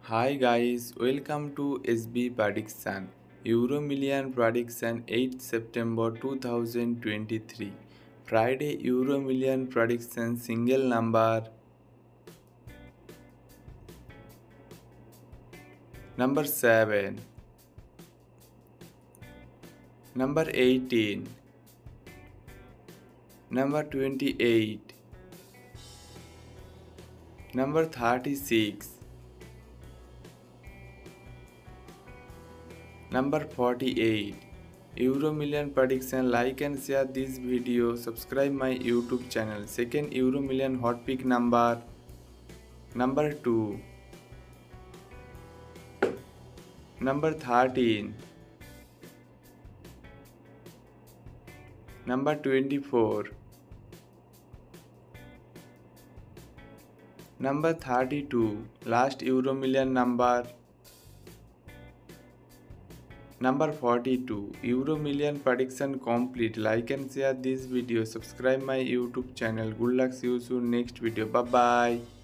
Hi guys, welcome to SB Prediction. Euromillion Prediction 8 September 2023. Friday Euromillion Prediction single number 7, number 18, number 28, number 36, number 48. Euromillion prediction. Like and share this video. Subscribe my YouTube channel. Second Euromillion hot pick number 2, number 13, number 24, number 32. Last Euromillion number 42. Euromillion prediction complete. Like and share this video. Subscribe my YouTube channel. Good luck. See you soon next video. Bye bye.